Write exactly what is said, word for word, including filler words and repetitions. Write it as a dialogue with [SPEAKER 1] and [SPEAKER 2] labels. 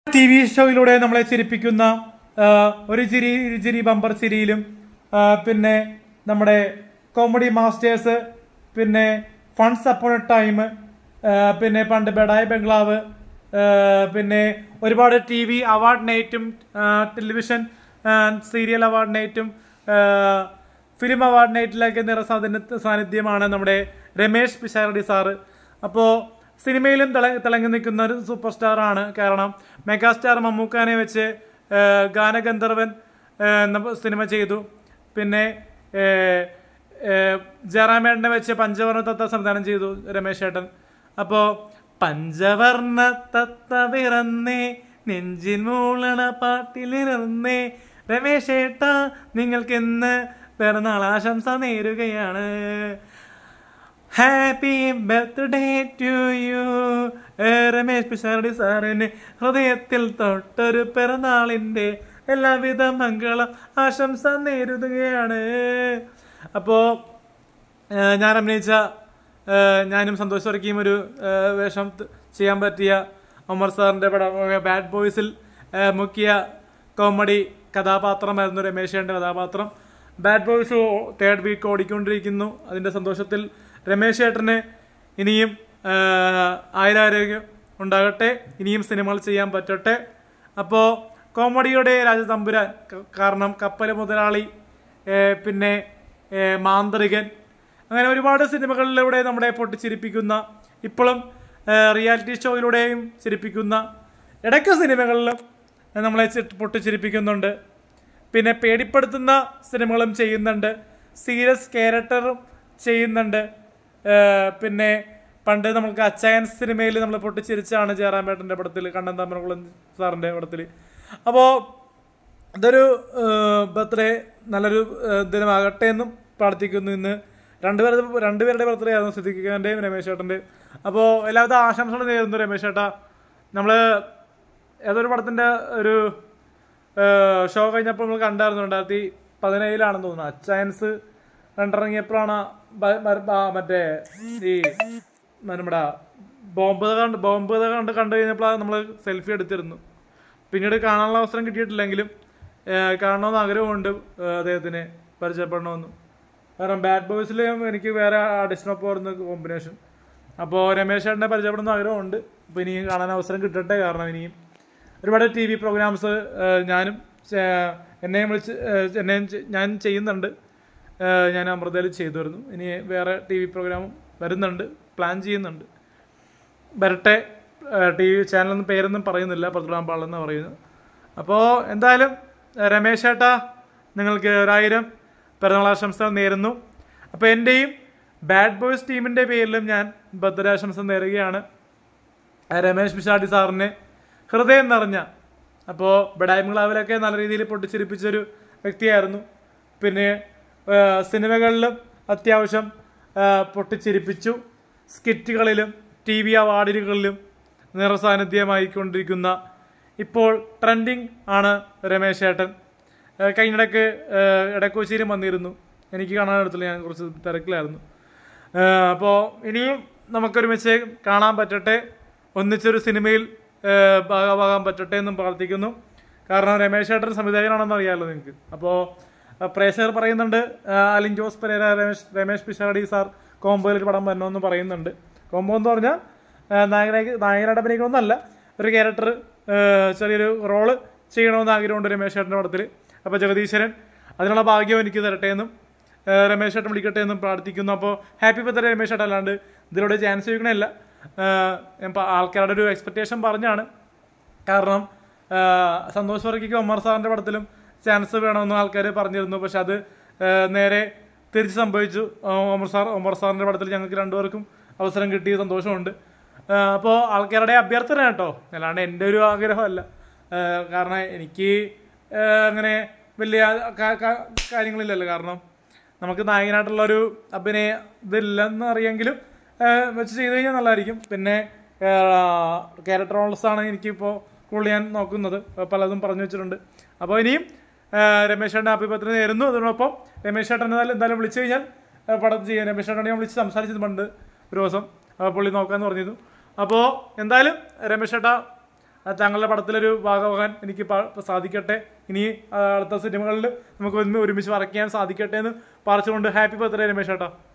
[SPEAKER 1] T V ഷോയിലൂടെ നമ്മളെ ചിരിപ്പിക്കുന്ന ഒരു ചിരി ചിരി ബമ്പർ ചിരിയിലും പിന്നെ നമ്മുടെ കോമഡി മാസ്റ്റേഴ്സ്, പിന്നെ ഫൺസ് അപ്പോൺ എ ടൈം, പിന്നെ പണ്ട് ബെഡായി ബംഗ്ലാവ്, പിന്നെ ഒരുപാട് ടി വി അവാർഡ് നൈറ്റും ടെലിവിഷൻ സീരിയൽ അവാർഡ് നൈറ്റും ഫിലിം അവാർഡ് നൈറ്റിലൊക്കെ നിറ സാന്നിധ്യമാണ് നമ്മുടെ രമേഷ് പിഷാരടി സാറ്. അപ്പോൾ സിനിമയിലും തിള തിളങ്ങി നിൽക്കുന്ന ഒരു സൂപ്പർ സ്റ്റാറാണ്. കാരണം മെഗാസ്റ്റാർ മമ്മൂക്കാനെ വെച്ച് ഗാനഗന്ധർവൻ എന്ന സിനിമ ചെയ്തു. പിന്നെ ജയറാമേട്ടനെ വെച്ച് പഞ്ചവർണ്ണ തത്ത സംവിധാനം ചെയ്തു രമേശ് ഏട്ടൻ. അപ്പോൾ പഞ്ചവർണ്ണ തത്ത പിറന്നേ നെഞ്ചിൻ മൂളണ പാട്ടിലിറന്നേ രമേശ് ഏട്ട നിങ്ങൾക്കിന്ന് പിറന്നാൾ ആശംസ നേരുകയാണ്. Happy birthday to you. Ramesh Pisharody സാറിന് ഹൃദയത്തിൽ തൊട്ടൊരു പിറന്നാളിൻ്റെ എല്ലാവിധ മംഗള ആശംസ നേരുകയാണ്. അപ്പോൾ ഞാൻ അഭിനയിച്ച ഞാനും സന്തോഷ് വർക്കിയും ഒരു വേഷം ചെയ്യാൻ പറ്റിയ ഒമർ സാറിൻ്റെ പടം ബാഡ് ബോയ്സിൽ മുഖ്യ കോമഡി കഥാപാത്രമായിരുന്നു രമേശേൻ്റെ കഥാപാത്രം. ബാഡ് ബോയ്സ് തേർഡ് വീക്ക് ഓടിക്കൊണ്ടിരിക്കുന്നു. അതിൻ്റെ സന്തോഷത്തിൽ രമേശ് ഏട്ടന് ഇനിയും ആയുരാരോഗ്യം ഉണ്ടാകട്ടെ, ഇനിയും സിനിമകൾ ചെയ്യാൻ പറ്റട്ടെ. അപ്പോൾ കോമഡിയുടെ രാജതമ്പുരാൻ, കാരണം കപ്പൽ മുതലാളി, പിന്നെ മാന്ത്രികൻ, അങ്ങനെ ഒരുപാട് സിനിമകളിലൂടെ നമ്മളെ പൊട്ടിച്ചിരിപ്പിക്കുന്ന, ഇപ്പോഴും റിയാലിറ്റി ഷോയിലൂടെയും ചിരിപ്പിക്കുന്ന, ഇടയ്ക്ക് സിനിമകളിലും നമ്മളെ പൊട്ടിച്ചിരിപ്പിക്കുന്നുണ്ട്. പിന്നെ പേടിപ്പെടുത്തുന്ന സിനിമകളും ചെയ്യുന്നുണ്ട്, സീരിയസ് ക്യാരക്ടറും ചെയ്യുന്നുണ്ട്. പിന്നെ പണ്ട് നമുക്ക് അച്ചായൻ സിനിമയിൽ നമ്മൾ പൊട്ടിച്ചിരിച്ചാണ് ജയറാമേട്ടൻ്റെ പടത്തിൽ, കണ്ണൻ താമരകുളം സാറിൻ്റെ പടത്തിൽ. അപ്പോൾ ഇതൊരു ബർത്ത്ഡേ നല്ലൊരു ദിനമാകട്ടെ എന്നും പ്രാർത്ഥിക്കുന്നു. ഇന്ന് രണ്ടുപേരുടെ രണ്ടുപേരുടെ ബർത്ത്ഡേ ആയിരുന്നു, സിദ്ദിഖിൻ്റെയും രമേശ് ഏട്ടൻ്റെയും. അപ്പോൾ എല്ലാവിധ ആശംസകളും നേരുന്നു രമേശ് ഏട്ടാ. നമ്മൾ ഏതൊരു പടത്തിൻ്റെ ഒരു ഷോ കഴിഞ്ഞപ്പോൾ നമ്മൾ കണ്ടായിരുന്നു, രണ്ടായിരത്തി പതിനേഴിലാണെന്ന് തോന്നുന്നു. അച്ചായൻസ് കണ്ടിറങ്ങിയപ്പോഴാണ് മറ്റേ ഈ നമ്മുടെ ബോംബ് കണ്ട് ബോംബ് കണ്ട് കണ്ടു കഴിഞ്ഞപ്പോഴാണ് നമ്മൾ സെൽഫി എടുത്തിരുന്നു. പിന്നീട് കാണാനുള്ള അവസരം കിട്ടിയിട്ടില്ലെങ്കിലും കാണണമെന്ന് ആഗ്രഹമുണ്ട് അദ്ദേഹത്തിന്, പരിചയപ്പെടണമെന്ന്. കാരണം ബാഡ് ബോയ്സിലും എനിക്ക് വേറെ ആർട്ടിസ്റ്റിനൊപ്പം വരുന്ന കോമ്പിനേഷൻ. അപ്പോൾ രമേശ് ചേട്ടനെ പരിചയപ്പെടുന്ന ആഗ്രഹമുണ്ട്. അപ്പോൾ ഇനിയും കാണാൻ അവസരം കിട്ടട്ടെ. കാരണം ഇനിയും ഒരുപാട് ടി വി പ്രോഗ്രാംസ് ഞാനും എന്നെയും വിളിച്ച് എന്നെയും ഞാൻ ചെയ്യുന്നുണ്ട്. ഞാൻ അമൃതയിൽ ചെയ്തു വരുന്നു. ഇനി വേറെ ടി വി പ്രോഗ്രാമും വരുന്നുണ്ട്, പ്ലാൻ ചെയ്യുന്നുണ്ട്. വരട്ടെ. ടി വി ചാനലൊന്നും പേരൊന്നും പറയുന്നില്ല, പന്ത്രണ്ടാം പാളെന്ന് പറയുന്നു. അപ്പോൾ എന്തായാലും രമേശ് ഏട്ടാ, നിങ്ങൾക്ക് ഒരായിരം പിറന്നാളാശംസകൾ നേരുന്നു. അപ്പോൾ എൻ്റെയും ബാഡ് ബോയ്സ് ടീമിൻ്റെ പേരിലും ഞാൻ ബർത്ത്ഡേ ആശംസ നേരുകയാണ്. രമേഷ് പിഷാരടി സാറിന് ഹൃദയം നിറഞ്ഞ, അപ്പോൾ ബെഡായി ബംഗ്ലാവിലൊക്കെ നല്ല രീതിയിൽ പൊട്ടിച്ചിരിപ്പിച്ചൊരു വ്യക്തിയായിരുന്നു. പിന്നെ സിനിമകളിലും അത്യാവശ്യം പൊട്ടിച്ചിരിപ്പിച്ചു. സ്കിറ്റുകളിലും ടി വി അവാർഡുകളിലും നിറസാന്നിധ്യമായിക്കൊണ്ടിരിക്കുന്ന, ഇപ്പോൾ ട്രെൻഡിങ് ആണ് രമേശ് ഏട്ടൻ. കഴിഞ്ഞിടയ്ക്ക് ഇടക്കോശിയിലും വന്നിരുന്നു, എനിക്ക് കാണാനെടുത്തില്ല, ഞാൻ കുറച്ച് തിരക്കിലായിരുന്നു. അപ്പോൾ ഇനിയും നമുക്കൊരുമിച്ച് കാണാൻ പറ്റട്ടെ, ഒന്നിച്ചൊരു സിനിമയിൽ ഭാഗമാകാൻ പറ്റട്ടെ എന്നും പ്രാർത്ഥിക്കുന്നു. കാരണം രമേശ് ഏട്ടൻ സംവിധായകനാണെന്ന് അറിയാമല്ലോ നിങ്ങൾക്ക്. അപ്പോൾ പ്രേക്ഷകർ പറയുന്നുണ്ട് അലിൻ ജോസ് പെരേര രമേശ് രമേഷ് പിഷാരടി സാർ കോംബോയിൽ ഒരു പടം വരണമെന്ന് പറയുന്നുണ്ട്. കോംബോ എന്ന് പറഞ്ഞാൽ നായകനായി നായകനായിട്ട് അഭിനയിക്കണമെന്നല്ല, ഒരു ക്യാരക്ടർ ചെറിയൊരു റോള് ചെയ്യണമെന്ന് ആഗ്രഹമുണ്ട് രമേശ് ഏട്ടൻ്റെ പടത്തിൽ. അപ്പോൾ ജഗദീശ്വരൻ അതിനുള്ള ഭാഗ്യം എനിക്ക് തരട്ടെ എന്നും രമേശ് ഏട്ടൻ വിളിക്കട്ടെ എന്നും പ്രാർത്ഥിക്കുന്നു. അപ്പോൾ ഹാപ്പി ബർത്ത്ഡേ രമേശ് ഏട്ടൻ. അല്ലാണ്ട് ഇതിലൂടെ ചാൻസ് ചോദിക്കണമില്ല, ആൾക്കാരുടെ ഒരു എക്സ്പെക്റ്റേഷൻ പറഞ്ഞാണ്. കാരണം സന്തോഷ് വർക്കിക്ക് ഒമർ സാറിൻ്റെ പടത്തിലും ചാൻസ് വേണമെന്ന് ആൾക്കാർ പറഞ്ഞിരുന്നു. പക്ഷെ അത് നേരെ തിരിച്ച് സംഭവിച്ചു. ഒമർ സാർ ഒമർ സാറിൻ്റെ പടത്തിൽ ഞങ്ങൾക്ക് രണ്ടുപേർക്കും അവസരം കിട്ടിയ സന്തോഷമുണ്ട്. അപ്പോൾ ആൾക്കാരുടെ അഭ്യർത്ഥന കേട്ടോ, അല്ലാണ്ട് എൻ്റെ ഒരു ആഗ്രഹമല്ല. കാരണം എനിക്ക് അങ്ങനെ വലിയ കാര്യങ്ങളില്ലല്ലോ. കാരണം നമുക്ക് നായകനായിട്ടുള്ളൊരു അഭിനയ ഇതില്ലെന്ന് അറിയെങ്കിലും വെച്ച് ചെയ്ത് കഴിഞ്ഞാൽ നല്ലതായിരിക്കും. പിന്നെ ക്യാരക്ടർ റോൾസാണ് എനിക്കിപ്പോൾ കൂടുതൽ ഞാൻ നോക്കുന്നത്, പലതും പറഞ്ഞു വെച്ചിട്ടുണ്ട്. അപ്പോൾ ഇനിയും രമേശ് ചേട്ടൻ ഹാപ്പി ബർത്ത്ഡേ നേരുന്നു. അതിനൊപ്പം രമേശ് ചേട്ടൻ എന്തായാലും വിളിച്ചു കഴിഞ്ഞാൽ പടം ചെയ്യാൻ രമേശ് ചേട്ടൻ ഞാൻ വിളിച്ച് സംസാരിച്ചത് പണ്ട് ഒരു ദിവസം, പുള്ളി നോക്കാമെന്ന് പറഞ്ഞിരുന്നു. അപ്പോൾ എന്തായാലും രമേശ് ചേട്ടാ താങ്കളുടെ പടത്തിലൊരു ഭാഗമാകാൻ എനിക്ക് സാധിക്കട്ടെ. ഇനി അടുത്ത സിനിമകളിൽ നമുക്ക് ഒന്ന് ഒരുമിച്ച് വർക്ക് ചെയ്യാൻ സാധിക്കട്ടെ എന്ന് പറഞ്ഞുകൊണ്ട് ഹാപ്പി ബർത്ത്ഡേ രമേശ് ചേട്ടാ.